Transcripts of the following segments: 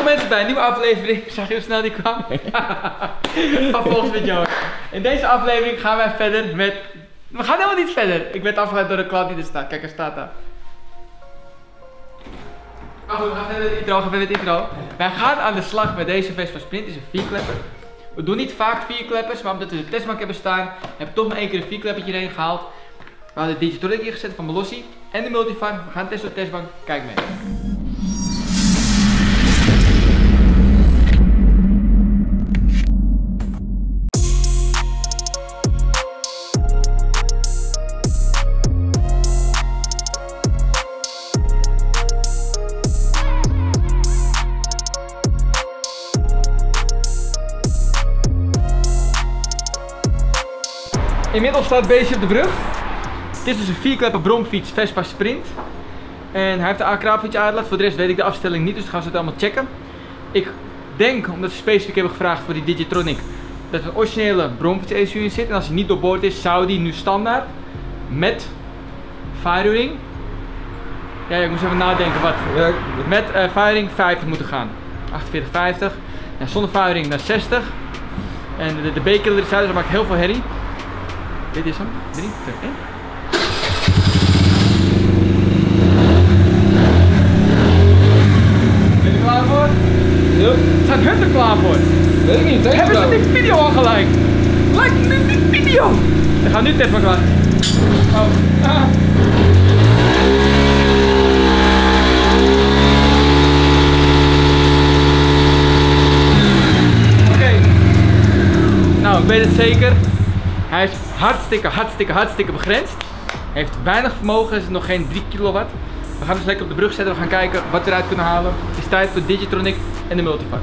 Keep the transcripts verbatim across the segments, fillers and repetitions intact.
mensen bij een nieuwe aflevering. Zag je hoe snel die kwam? Van Volgens met Johan. In deze aflevering gaan wij verder met... We gaan helemaal niet verder. Ik werd afgeleid door de klant die er staat. Kijk, er staat daar. Maar goed, we gaan verder met het intro. We gaan verder met het intro. Wij gaan aan de slag met deze Vespa Sprint. Het is een vierklepper. We doen niet vaak vierkleppers, maar omdat we de testbank hebben staan, heb ik toch maar één keer een vierkleppertje erin gehaald. We hadden de Digitronic ingezet van Malossi en de Multifar. We gaan testen op de testbank. Kijk mee. Inmiddels staat Beestje op de brug. Het is dus een vierklepper bromfiets Vespa Sprint. En hij heeft de A-kraapfiets uitlaat. Voor de rest weet ik de afstelling niet, dus dat gaan ze het allemaal checken. Ik denk, omdat ze specifiek hebben gevraagd voor die Digitronic, dat er een originele bromfiets E C U in zit. En als hij niet doorboord is, zou die nu standaard met firing. Ja, ik moest even nadenken wat. Met uh, firing vijftig moeten gaan. achtenveertig vijftig. En zonder firing naar zestig. En de, de B-killer is uit, dus dat maakt heel veel herrie. Dit is hem. drie, twee, één. Ben je er klaar voor? Ja. Zijn hun er klaar voor? Weet ik niet. Denk Hebben ze dit video al gelijk? Like nu die video! We gaan nu test klaar. Oh. Ah. Oké. Okay. Nou, ik weet het zeker. Hij is hartstikke, hartstikke, hartstikke begrensd. Hij heeft weinig vermogen, is nog geen drie kilowatt. We gaan dus lekker op de brug zetten, we gaan kijken wat we eruit kunnen halen. Het is tijd voor de Digitronic en de Multifar.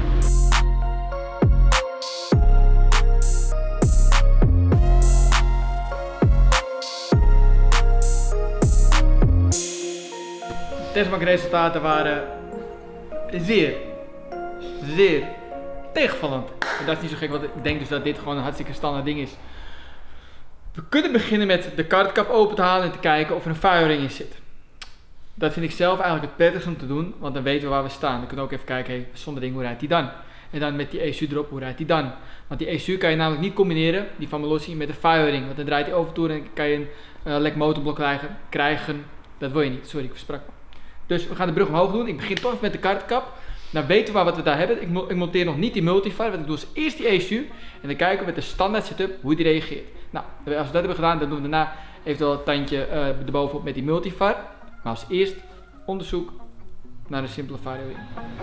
De testbankresultaten waren zeer, zeer tegenvallend. En dat is niet zo gek, want ik denk dus dat dit gewoon een hartstikke standaard ding is. We kunnen beginnen met de kartkap open te halen en te kijken of er een firing in zit. Dat vind ik zelf eigenlijk het prettigste om te doen, want dan weten we waar we staan. Dan kunnen we ook even kijken, hey, zonder ding, hoe rijdt die dan? En dan met die E C U erop, hoe rijdt die dan? Want die E C U kan je namelijk niet combineren, die van Malossi, met de firing. Want dan draait hij overtoer en kan je een uh, lek motorblok krijgen, krijgen. Dat wil je niet, sorry, ik versprak me. Dus we gaan de brug omhoog doen. Ik begin toch even met de kartkap. Dan weten we waar wat we daar hebben. Ik, mo ik monteer nog niet die Multifar. Wat ik doe is eerst die E C U. En dan kijken we met de standaard setup hoe die reageert. Nou, als we dat hebben gedaan, dan doen we daarna eventueel een tandje uh, erbovenop met die Multifar. Maar als eerst onderzoek naar een simpele firing.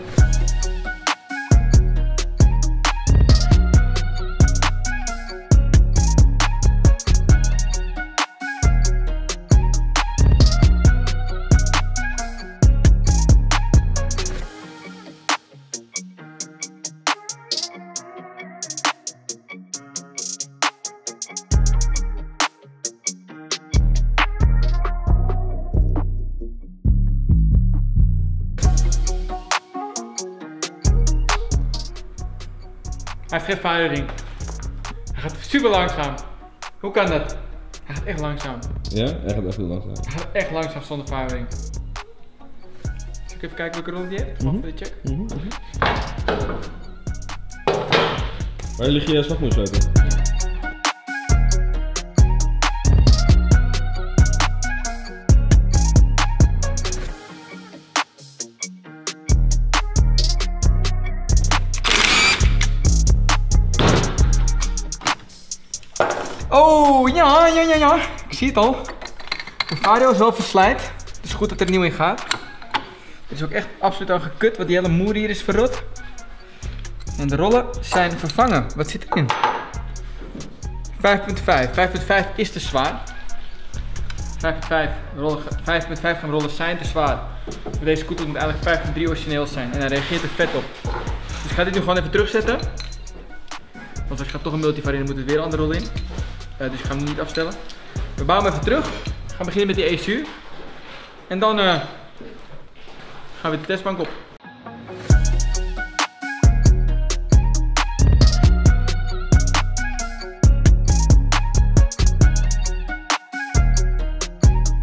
Hij heeft geen firing. Hij gaat super langzaam. Hoe kan dat? Hij gaat echt langzaam. Ja, hij gaat echt heel langzaam. Hij gaat echt langzaam zonder firing. Zal ik even kijken welke rond die heeft? Gewoon Mm-hmm. voor de check. Mm-hmm. Waar lig je slagmoesluiter? Oh, ja, ja, ja, ja. Ik zie het al. De vario is wel verslijt. Het is goed dat er nieuw in gaat. Het is ook echt absoluut al gekut, want die hele moer hier is verrot. En de rollen zijn vervangen. Wat zit erin? vijf punt vijf. vijf punt vijf is te zwaar. vijf punt vijf, rollen, vijf punt vijf gram rollen zijn te zwaar. Voor deze scooter moet eigenlijk vijf punt drie origineel zijn. En hij reageert er vet op. Dus ik ga dit nu gewoon even terugzetten. Want als ik ga toch een Multifar in, dan moet het weer een andere rol in. Uh, dus ik ga hem niet afstellen. We bouwen hem even terug. We gaan beginnen met die E C U. En dan uh, gaan we de testbank op.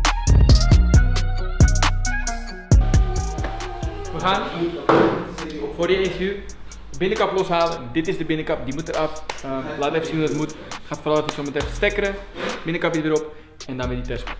We gaan. voor die E C U. Binnenkap loshalen. Dit is de binnenkap, die moet eraf. Uh, laat even zien hoe dat moet. Ga vooral even zo meteen stekkeren. Binnenkapje erop en dan weer die test.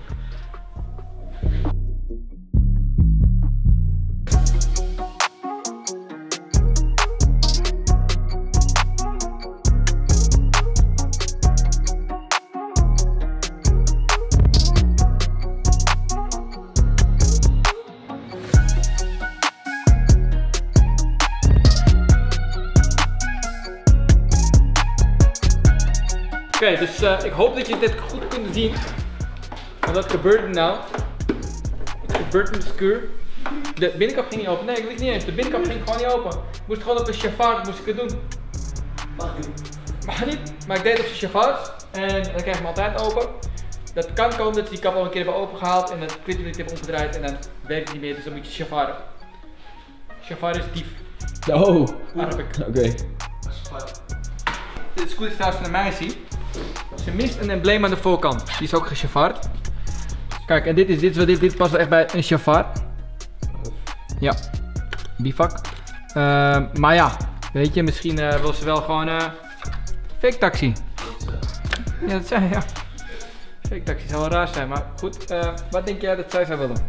Oké, okay, dus uh, ik hoop dat je dit goed kunt zien. Want wat gebeurt er nou? Wat gebeurt met de skur? De binnenkap ging niet open. Nee, ik weet het niet eens. De binnenkap ging gewoon niet open. Ik moest gewoon op de chafard moest ik het doen. Mag niet. Mag niet, maar ik deed het op de chafard. En dan krijg je hem altijd open. Dat kan komen dat ze die kap al een keer hebben opengehaald. En dan klip je het even omgedraaid en dan werkt het niet meer. Dus dan moet je chafard. Chafard is dief. Oh. Arabic. Oké. Okay. Dit is goed trouwens van de meisje. Ze mist een embleem aan de voorkant. Die is ook gechafard. Kijk, en dit, is, dit, is, dit, dit past wel echt bij een chafard. Ja, bivak. Uh, maar ja, weet je, misschien uh, wil ze wel gewoon uh, fake taxi. Ja, dat zei ja. Fake taxi zou wel raar zijn, maar goed. Uh, wat denk jij dat zij zou willen?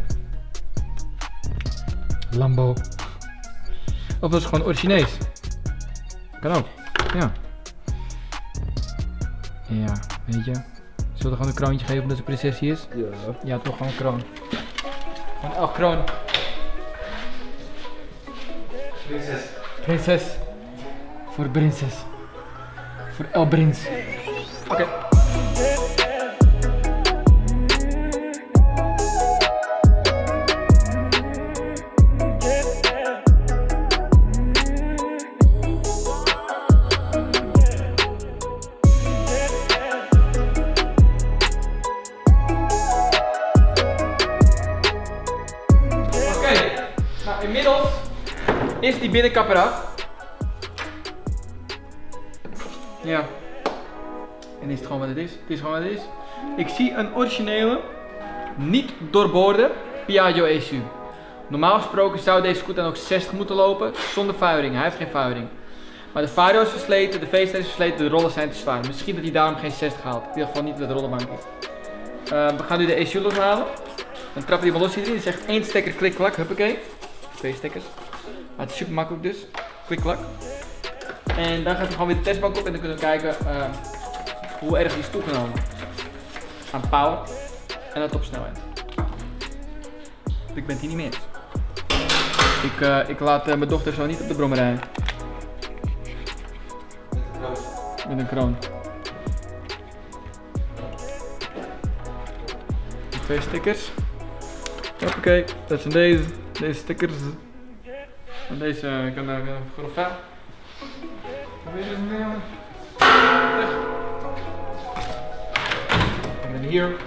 Lambo. Of dat is gewoon originees. Kan ook, ja. Ja, weet je. Zullen we gewoon een kroontje geven omdat ze prinsesje is? Ja. Ja, toch gewoon een kroon. Gewoon elk kroon. Prinses. Prinses. Voor prinses. Voor El Prins. Oké. Okay. Inmiddels is die binnenkap eraf. Ja. En is het gewoon wat het is. Het is gewoon wat het is. Ik zie een originele, niet doorboorde Piaggio E C U. Normaal gesproken zou deze scooter dan ook zestig moeten lopen zonder vuiring. Hij heeft geen vuiring. Maar de vario is versleten, de veester is versleten, de rollen zijn te zwaar. Misschien dat hij daarom geen zestig haalt. In ieder geval niet met de rollenbank is. Uh, we gaan nu de E C U loshalen. Dan trappen we die balossie erin. Het is echt één stekker klik klak, huppakee. Twee stekkers. Maar het is super makkelijk dus. Klik klak. En dan gaat er gewoon weer de testbank op en dan kunnen we kijken uh, hoe erg die is toegenomen. Aan power en aan topsnelheid. Ik ben het hier niet meer eens. Ik, uh, ik laat uh, mijn dochter zo niet op de brommer rijden. Met een kroon. Twee stickers. Hoppakee, dat zijn deze. Deze stickers. En deze uh, kan naar uh, Groffa. En dan hier.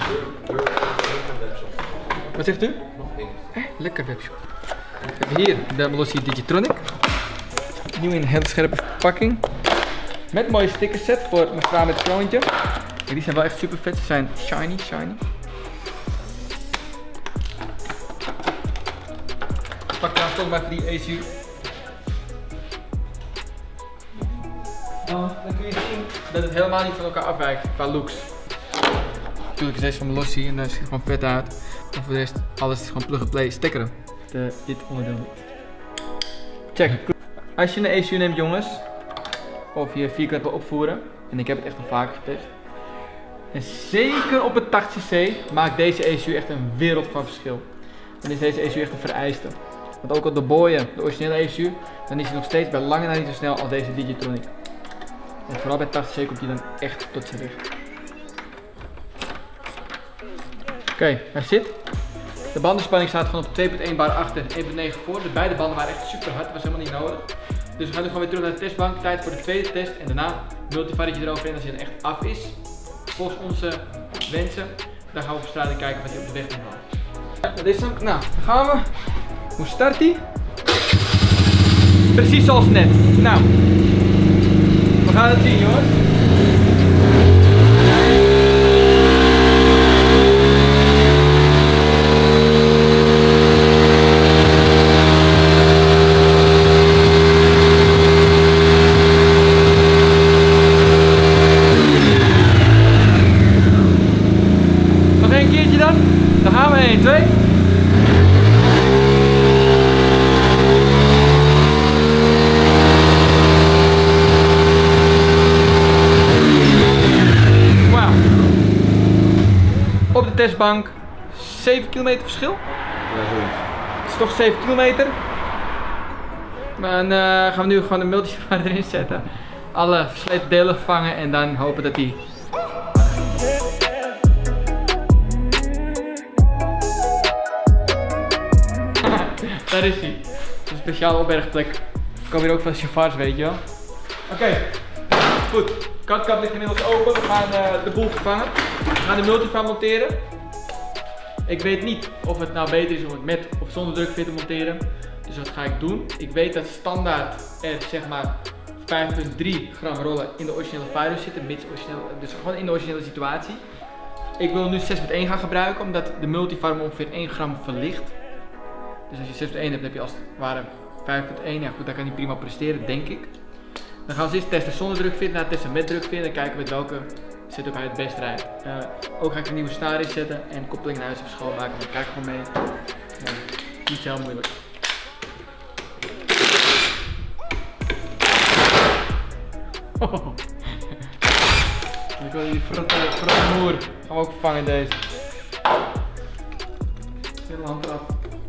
Wat zegt u? Nog één. Eh, lekker webshop. We hebben hier de Malossi Digitronic. Nieuw in een hele scherpe verpakking. Met mooie stickerset voor mijn vrouw met het kroontje. En die zijn wel echt super vet. Ze zijn shiny, shiny. Ik pak trouwens toch maar voor die E C U. Dan, dan kun je zien dat het helemaal niet van elkaar afwijkt qua looks. Natuurlijk is deze van Malossi en daar ziet het gewoon vet uit. En voor de rest, alles is gewoon plug-and-play stickeren. De, dit onderdeel niet. Check. Als je een E C U neemt jongens, of je vierkant wil opvoeren, en ik heb het echt al vaker getest. En zeker op het tachtig cc maakt deze E C U echt een wereld van verschil. Dan is deze E C U echt een vereiste. Want ook al de booien, de originele E C U, dan is hij nog steeds bij lange na niet zo snel als deze Digitronic. En vooral bij tachtig cc komt hij dan echt tot zijn recht. Oké, okay, hij zit. De bandenspanning staat gewoon op twee punt één bar achter en één punt negen voor. De beide banden waren echt super hard, dat was helemaal niet nodig. Dus we gaan nu gewoon weer terug naar de testbank. Tijd voor de tweede test en daarna multivariantje eroverheen als hij dan echt af is. Volgens onze wensen. Dan gaan we op straat kijken wat hij op de weg moet halen. Dat is hem. Nou, dan gaan we. Hoe start hij? Precies zoals net. Nou, we gaan het zien jongens. Westbank, zeven kilometer verschil. Ja, zoiets. Het is toch zeven kilometer. Dan uh, gaan we nu gewoon de multivar erin zetten. Alle versleten delen vangen en dan hopen dat die... Daar is hij. Het is een speciale opbergplek. Ik kom hier ook van chauffeurs, weet je wel. Oké, okay. Goed. De katkap ligt inmiddels open. We gaan uh, de boel vervangen. We gaan de multivar monteren. Ik weet niet of het nou beter is om het met of zonder drukveer te monteren. Dus wat ga ik doen? Ik weet dat standaard er zeg maar vijf komma drie gram rollen in de originele Vario zitten, mits origineel, dus gewoon in de originele situatie. Ik wil nu zes komma één gaan gebruiken, omdat de multivar ongeveer één gram verlicht. Dus als je zes komma één hebt, heb je als het ware vijf komma één. Ja goed, dat kan hij prima presteren, denk ik. Dan gaan we eerst testen zonder drukveer, daarna testen met drukveer. Dan kijken we met welke setup hij het best rijdt. Uh, ook ga ik een nieuwe snaar inzetten en koppeling naar huis even schoonmaken. Dan kijk ik gewoon mee. Ja, niet zo heel moeilijk. Oh. Ik wil die frotte, frotte moer. Gaan we ook vervangen deze. Hele hand eraf.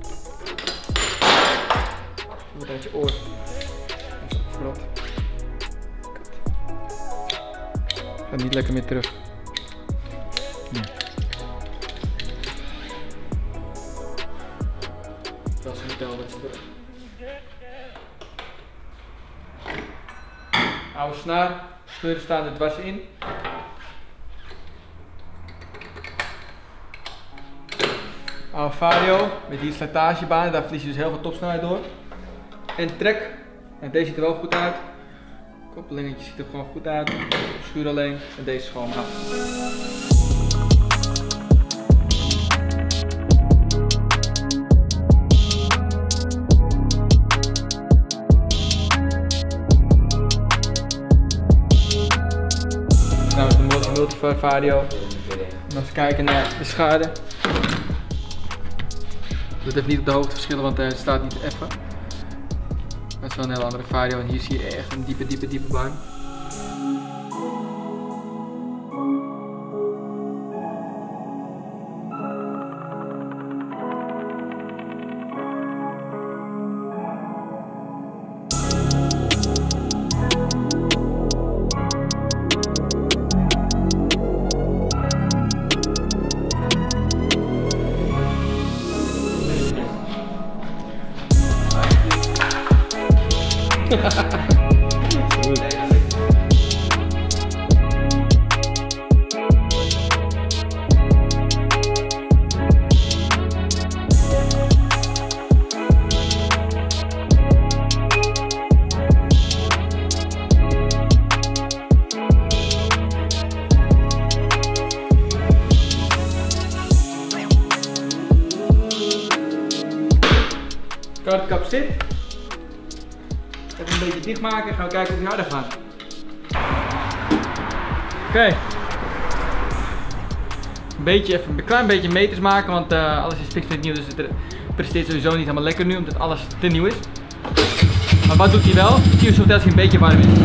Wat uit je oor. Dat is ook frot. Gaat niet lekker meer terug. Nee. Dat is een tel dat ze terug. Oude snaar, scheuren staan er dwars in. Oude Vario met die slijtagebaan, daar verlies je dus heel veel topsnelheid door. En trek, en deze ziet er wel goed uit. Koppelingetje ziet er gewoon goed uit. Schuur alleen en deze is gewoon af. Nou, de multi multivar Vario. En eens kijken naar de schade. Dat heeft niet op de hoogte verschillen, want hij staat niet effen. Dat is wel een heel andere Vario en hier zie je echt een diepe, diepe, diepe baan. Kartkap zit. Even een beetje dicht maken en gaan we kijken of hij harder gaat. Oké. Okay. Een beetje, even een klein beetje meters maken, want uh, alles is fix nieuw, dus het presteert sowieso niet helemaal lekker nu, omdat alles te nieuw is. Maar wat doet hij wel? Ik zie zo dat hij een beetje warm is.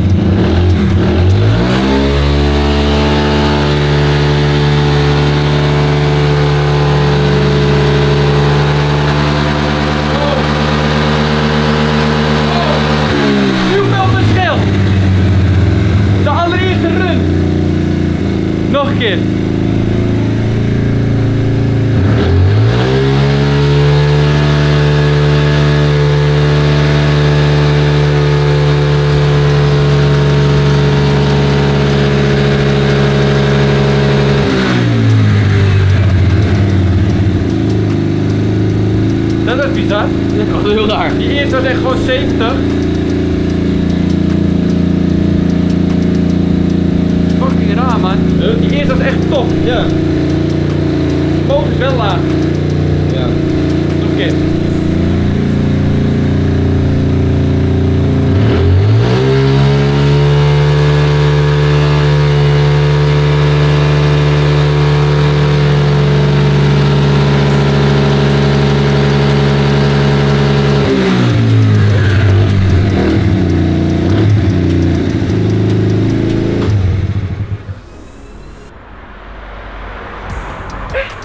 Nog een keer. Dat was bizar. Dat was heel raar. Die eerste was echt gewoon zeventig. Fucking raar man. Huh? Die eerste was echt top. Ja. De motor is wel laag. Ja. Nog een keer. Eh.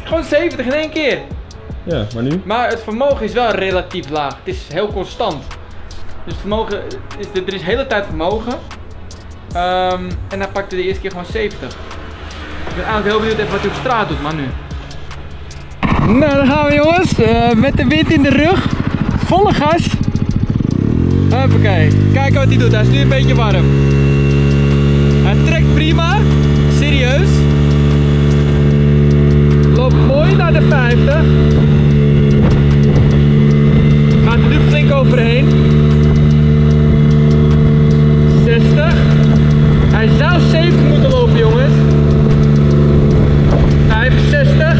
Gewoon zeventig in één keer. Ja, maar nu? Maar het vermogen is wel relatief laag. Het is heel constant. Dus het vermogen, is, er is de hele tijd vermogen. Um, en hij pakte de eerste keer gewoon zeventig. Ik ben eigenlijk heel benieuwd even wat hij op straat doet, maar nu. Nou, dan gaan we jongens. Uh, met de wind in de rug. Volle gas. Hoppakee. Kijken wat hij doet. Hij is nu een beetje warm. Hij trekt prima. Serieus. Loopt mooi naar de vijftig. Gaat er nu flink overheen. zestig. Hij zou zeventig moeten lopen jongens. vijfenzestig.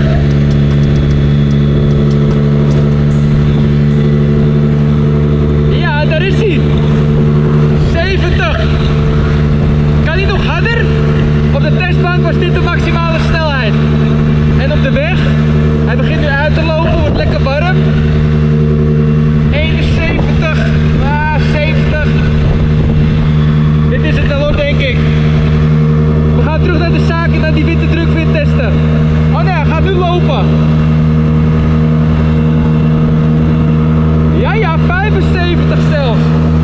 Ja, daar is hij. zeventig. Kan hij nog harder? Op de testbank was dit de maximale snelheid. En op de weg, hij begint nu uit te lopen, wordt lekker warm. eenenzeventig, ah, zeventig. Dit is het wel hoor, denk ik. We gaan terug naar de zaak en naar die witte druk weer testen. Oh nee, hij gaat nu lopen. Ja, ja, vijfenzeventig zelfs.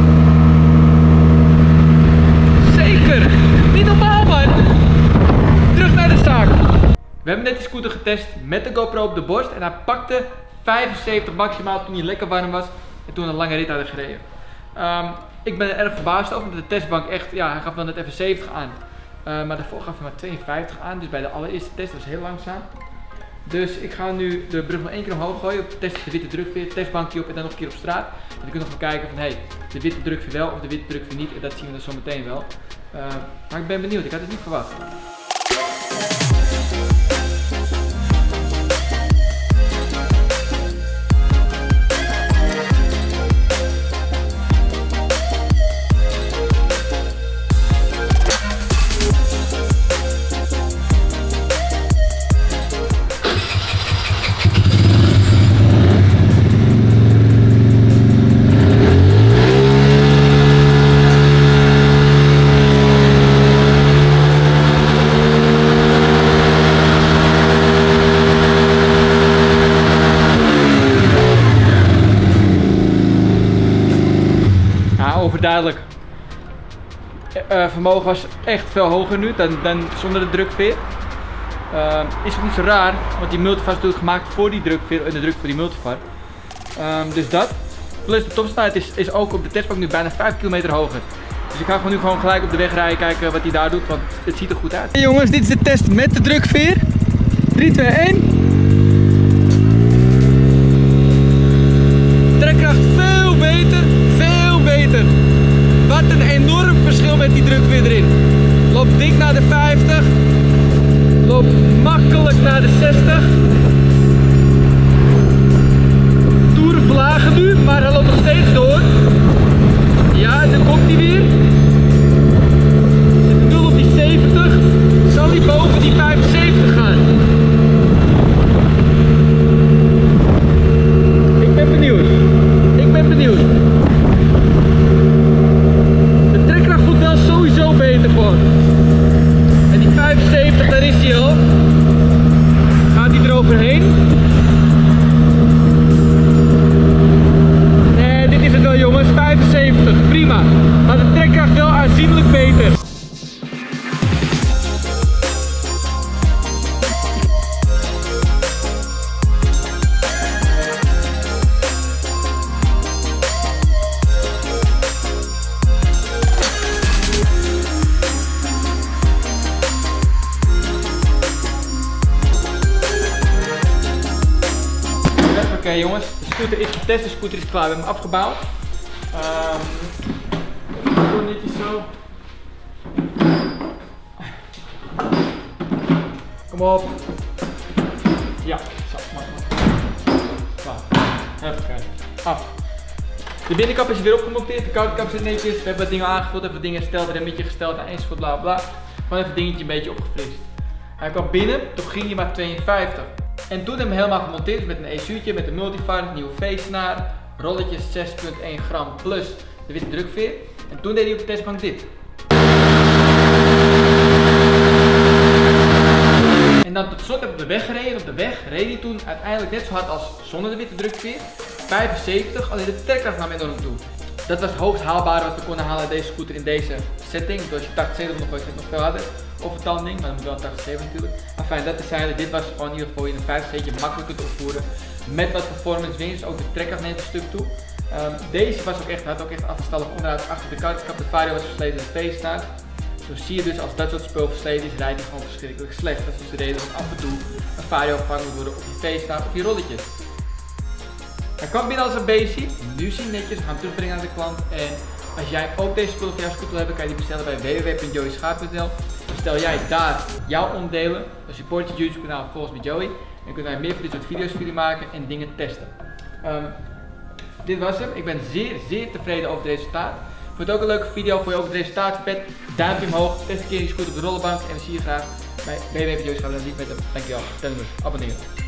Zeker. Niet normaal man. Terug naar de zaak. We hebben net de scooter getest met de GoPro op de borst en hij pakte vijfenzeventig maximaal toen hij lekker warm was en toen we een lange rit hadden gereden. Um, ik ben er erg verbaasd over, omdat de testbank echt, ja, hij gaf dan net even zeventig aan. Uh, maar daarvoor gaf hij maar tweeënvijftig aan, dus bij de allereerste test was het heel langzaam. Dus ik ga nu de brug nog één keer omhoog gooien, testen de witte drukveer, testbankje op en dan nog een keer op straat. En dan kunnen we nog gaan kijken van, hey, de witte drukveer wel of de witte drukveer niet, en dat zien we dan zo meteen wel. Uh, maar ik ben benieuwd, ik had het niet verwacht. Overduidelijk. Uh, vermogen was echt veel hoger nu dan, dan zonder de drukveer. Uh, is ook niet zo raar, want die multivar is natuurlijk gemaakt voor die drukveer en de druk voor die multivar. Um, dus dat. Plus de topsnelheid is, is ook op de testbank nu bijna vijf kilometer hoger. Dus ik ga gewoon nu gewoon gelijk op de weg rijden, kijken wat hij daar doet, want het ziet er goed uit. Hey jongens, dit is de test met de drukveer. drie, twee, één. Trekkracht veel beter, veel beter. Wat een enorm verschil met die drukveer erin. Loopt dik naar de vijftig. Loopt makkelijk naar de zestig. Toeren verlagen nu, maar hij loopt nog steeds door. Ja, dan komt hij weer. Zit nul op die zeventig. Zal hij boven die vijfenzeventig gaan? Ik ben benieuwd. Ik ben benieuwd. De trekkracht voelt wel sowieso beter voor. En die vijfenzeventig, daar is hij al. Gaat hij eroverheen? Nee, dit is het wel jongens. vijfenzeventig, prima. Maar de trekkracht wel aanzienlijk beter. Oké okay, jongens, de scooter is getest, de scooter is klaar, we hebben hem afgebouwd. Um, even netjes zo. Kom op. Ja, zo, mag maar. Even af. De binnenkap is weer opgemonteerd, de koude kap zit netjes, we hebben wat dingen aangevuld, even wat dingen gesteld, remmetje gesteld, enzovoort, bla bla. Gewoon even het dingetje een beetje opgefrist. Hij kwam binnen, toen ging hij maar tweeënvijftig. En toen hebben we hem helemaal gemonteerd met een E C U'tje, met een multivar, nieuwe V-snaar, rolletjes zes komma één gram plus de witte drukveer. En toen deed hij op de testbank dit. En dan tot slot heb ik op de weg gereden. Op de weg reed hij toen uiteindelijk net zo hard als zonder de witte drukveer. vijfenzeventig, alleen de trekkracht nam enorm toe. Dat was het hoogst haalbare wat we konden halen uit deze scooter in deze setting. Dus als je tachtig zeventig nog gooit, is het nog veel harder. Of een tanding, maar dan moet wel tachtig zeventig natuurlijk. Enfin, dat terzijde, dit was gewoon in ieder geval in een vijftig zeetje makkelijk kunt opvoeren. Met wat performance winst, ook de trekkracht neemt een stuk toe. Um, deze was ook echt, had ook echt achterstallig onderhoud achter de kant. Ik had de vario was versleten in de feeststaart. Zo zie je dus als dat soort spul versleten is, rijdt hij gewoon verschrikkelijk slecht. Dat is dus de reden dat af en toe een vario gevangen moet worden op je feeststaart of je rolletjes. Hij kwam binnen als een basic, nu zie je netjes, we gaan hem terugbrengen naar de klant. En als jij ook deze spullen voor jouw scooter wil hebben, kan je die bestellen bij w w w punt joey schaap punt n l. Bestel jij daar jouw onderdelen, dan support je YouTube kanaal volgens met Joey. En kunnen wij meer van dit soort video's voor jullie maken en dingen testen. Um, dit was hem, ik ben zeer, zeer tevreden over het resultaat. Vond het ook een leuke video, vond je ook het resultaat vet? Duimpje omhoog, test een keer je scooter op de rollenbank en we zien je graag bij w w w punt joey schaap punt n l. Niet met hem, dankjewel, abonneren.